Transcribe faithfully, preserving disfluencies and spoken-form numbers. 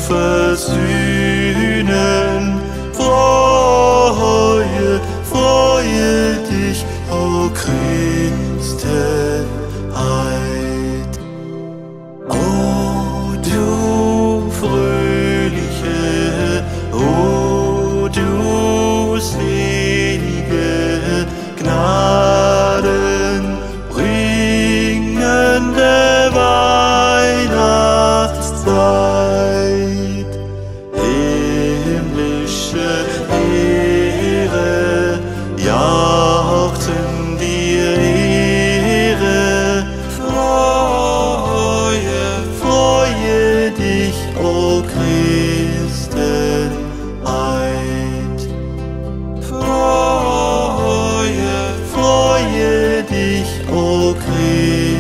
versöhnen. Freue, freue dich, o Christenheit. O du fröhliche, o du selige, gnadenbringende Weihnachtszeit. Himmlische Ehre, jauchzen dir Ehre. Freue, freue dich, o Christenheit. Freue, freue dich, o Christenheit.